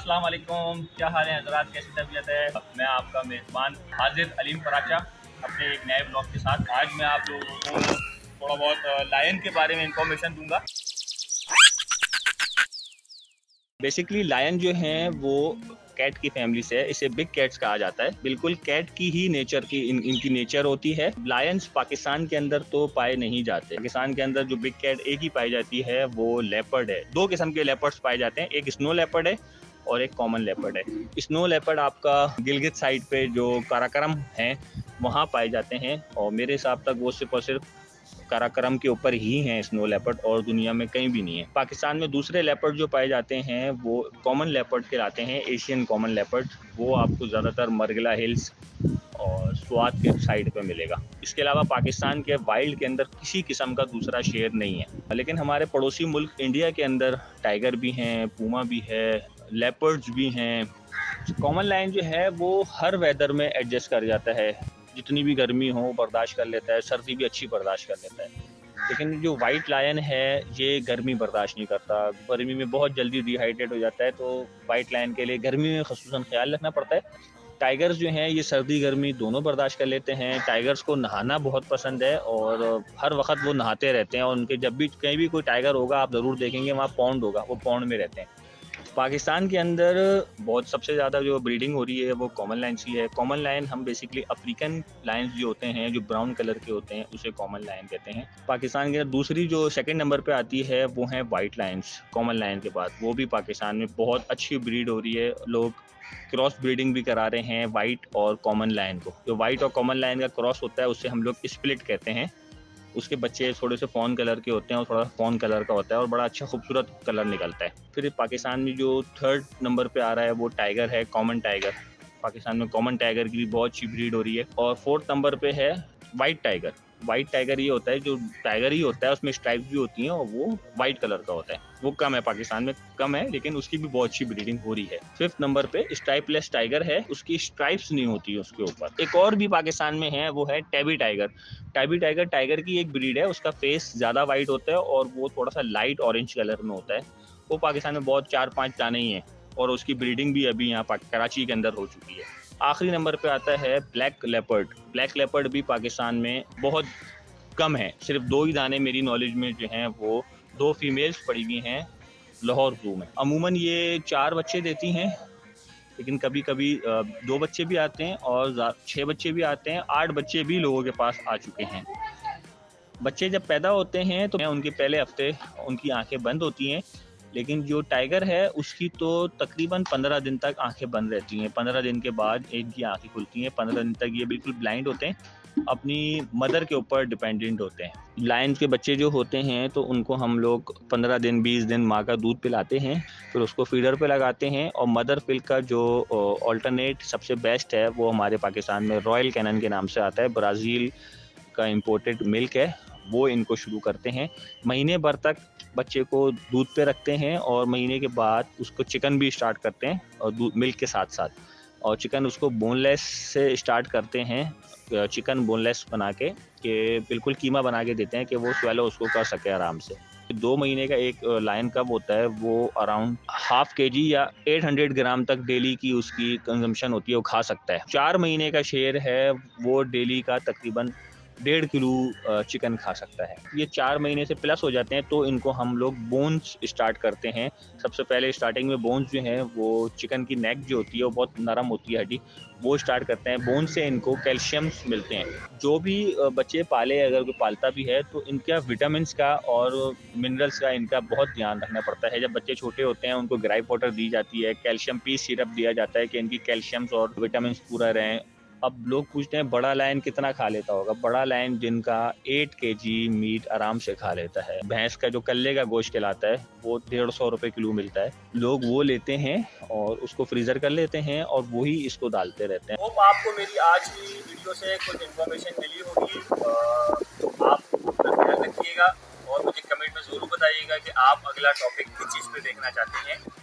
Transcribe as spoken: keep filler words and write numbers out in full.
अस्सलाम वालेकुम, क्या हाल है हज़रात, कैसी तबीयत है। मैं आपका मेज़बान हाजिर अलीम फराचा अपने एक नए ब्लॉग के साथ। आज मैं आप लोगों को थोड़ा बहुत लायन के बारे में इंफॉर्मेशन दूंगा। बेसिकली लायन जो हैं वो कैट की फैमिली से है, इसे बिग कैट्स कहा जाता है। बिल्कुल कैट की ही नेचर की इन, इनकी नेचर होती है। लायंस पाकिस्तान के अंदर तो पाए नहीं जाते। पाकिस्तान के अंदर जो बिग कैट एक ही पाई जाती है वो लेपर्ड है। दो किस्म के लेपर्ड्स पाए जाते हैं, एक स्नो लेपर्ड है और एक कॉमन लेपर्ड है। स्नो लेपर्ड आपका गिलगित साइड पे जो काराकरम है वहाँ पाए जाते हैं, और मेरे हिसाब तक वो सिर्फ और सिर्फ काराकरम के ऊपर ही हैं स्नो लेपर्ड, और दुनिया में कहीं भी नहीं है। पाकिस्तान में दूसरे लेपर्ड जो पाए जाते हैं वो कॉमन लेपर्ड कहलाते हैं, एशियन कॉमन लेपर्ड। वो आपको ज़्यादातर मरगला हिल्स और स्वात के साइड पे मिलेगा। इसके अलावा पाकिस्तान के वाइल्ड के अंदर किसी किस्म का दूसरा शेर नहीं है। लेकिन हमारे पड़ोसी मुल्क इंडिया के अंदर टाइगर भी हैं, पूमा भी है, लेपर्ड्स भी हैं। कॉमन लायन जो है वो हर वेदर में एडजस्ट कर जाता है, जितनी भी गर्मी हो बर्दाश्त कर लेता है, सर्दी भी अच्छी बर्दाश्त कर लेता है। लेकिन जो वाइट लायन है ये गर्मी बर्दाश्त नहीं करता, गर्मी में बहुत जल्दी डिहाइड्रेट हो जाता है, तो वाइट लायन के लिए गर्मी में ख़ुसूसन ख्याल रखना पड़ता है। टाइगर्स जो हैं ये सर्दी गर्मी दोनों बर्दाश्त कर लेते हैं। टाइगर्स को नहाना बहुत पसंद है और हर वक्त वो नहाते रहते हैं, और उनके जब भी कहीं भी कोई टाइगर होगा आप ज़रूर देखेंगे वहाँ पौंड होगा, वो पौंड में रहते हैं। पाकिस्तान के अंदर बहुत सबसे ज़्यादा जो ब्रीडिंग हो रही है वो कॉमन लायन की है। कॉमन लायन हम बेसिकली अफ्रीकन लायंस जो होते हैं जो ब्राउन कलर के होते हैं उसे कॉमन लायन कहते हैं। पाकिस्तान के दूसरी जो सेकंड नंबर पे आती है वो है वाइट लायंस कॉमन लायन के बाद। वो भी पाकिस्तान में बहुत अच्छी ब्रीड हो रही है, लोग क्रॉस ब्रीडिंग भी करा रहे हैं वाइट और कॉमन लायन को। जो वाइट और कॉमन लायन का क्रॉस होता है उससे हम लोग स्प्लिट कहते हैं। उसके बच्चे थोड़े से फॉन कलर के होते हैं और थोड़ा फॉन कलर का होता है और बड़ा अच्छा खूबसूरत कलर निकलता है। फिर पाकिस्तान में जो थर्ड नंबर पे आ रहा है वो टाइगर है, कॉमन टाइगर। पाकिस्तान में कॉमन टाइगर की भी बहुत अच्छी ब्रीड हो रही है। और फोर्थ नंबर पे है वाइट टाइगर। वाइट टाइगर ये होता है जो टाइगर ही होता है, उसमें स्ट्राइप्स भी होती हैं और वो वाइट कलर का होता है। वो कम है, पाकिस्तान में कम है, लेकिन उसकी भी बहुत अच्छी ब्रीडिंग हो रही है। फिफ्थ नंबर पे स्ट्राइपलेस टाइगर है, उसकी स्ट्राइप्स नहीं होती है उसके ऊपर। एक और भी पाकिस्तान में है वो है tabby tiger. Tabby tiger tiger की एक ब्रीड है, उसका फेस ज़्यादा वाइट होता है और वो थोड़ा सा लाइट ऑरेंज कलर में होता है। वो पाकिस्तान में बहुत चार पाँच दाने ही हैं और उसकी ब्रीडिंग भी अभी यहाँ कराची के अंदर हो चुकी है। आखिरी नंबर पे आता है ब्लैक लेपर्ड। ब्लैक लेपर्ड भी पाकिस्तान में बहुत कम है, सिर्फ दो ही दाने मेरी नॉलेज में जो हैं वो दो फीमेल्स पड़ी हुई हैं लाहौर जू में। अमूमन ये चार बच्चे देती हैं, लेकिन कभी कभी दो बच्चे भी आते हैं और छः बच्चे भी आते हैं, आठ बच्चे भी लोगों के पास आ चुके हैं। बच्चे जब पैदा होते हैं तो उनके पहले हफ्ते उनकी आंखें बंद होती हैं, लेकिन जो टाइगर है उसकी तो तकरीबन पंद्रह दिन तक आंखें बंद रहती हैं। पंद्रह दिन के बाद इनकी आंखें खुलती हैं। पंद्रह दिन तक ये बिल्कुल ब्लाइंड होते हैं, अपनी मदर के ऊपर डिपेंडेंट होते हैं। लायन के बच्चे जो होते हैं तो उनको हम लोग पंद्रह दिन बीस दिन माँ का दूध पिलाते हैं, फिर उसको फीडर पे लगाते हैं। और मदर मिल्क का जो ऑल्टरनेट सबसे बेस्ट है वो हमारे पाकिस्तान में रॉयल कैनन के नाम से आता है, ब्राज़ील का इम्पोर्टेड मिल्क है, वो इनको शुरू करते हैं। महीने भर तक बच्चे को दूध पे रखते हैं और महीने के बाद उसको चिकन भी स्टार्ट करते हैं और दूध मिल्क के साथ साथ। और चिकन उसको बोनलेस से स्टार्ट करते हैं, चिकन बोनलेस बना के कि बिल्कुल कीमा बना के देते हैं कि वो स्वेलो उसको कर सके आराम से। दो महीने का एक लायन कब होता है वो अराउंड हाफ के जी या आठ सौ ग्राम तक डेली की उसकी कंजम्पशन होती है, वो खा सकता है। चार महीने का शेर है वो डेली का तकरीबन डेढ़ किलो चिकन खा सकता है। ये चार महीने से प्लस हो जाते हैं तो इनको हम लोग बोन्स स्टार्ट करते हैं। सबसे पहले स्टार्टिंग में बोन्स जो हैं वो चिकन की नेक जो होती है वो बहुत नरम होती है हड्डी, वो स्टार्ट करते हैं। बोन से इनको कैल्शियम्स मिलते हैं। जो भी बच्चे पाले, अगर कोई पालता भी है तो इनका विटामिन्स का और मिनरल्स का इनका बहुत ध्यान रखना पड़ता है। जब बच्चे छोटे होते हैं उनको ग्राइप वाटर दी जाती है, कैल्शियम पी सिरप दिया जाता है कि इनकी कैल्शियम्स और विटामिन्स पूरा रहें। अब लोग पूछते हैं बड़ा लायन कितना खा लेता होगा। बड़ा लायन दिन का एट के जी मीट आराम से खा लेता है। भैंस का जो कल्ले का गोश्त कहलाता है वो डेढ़ सौ रुपए किलो मिलता है, लोग वो लेते हैं और उसको फ्रीजर कर लेते हैं और वही इसको डालते रहते हैं। होप आपको मेरी आज की वीडियो से कुछ इन्फॉर्मेशन मिली होगी। आप ध्यान रखिएगा और मुझे कमेंट में ज़रूर बताइएगा कि आप अगला टॉपिक किस चीज़ पे देखना चाहते हैं।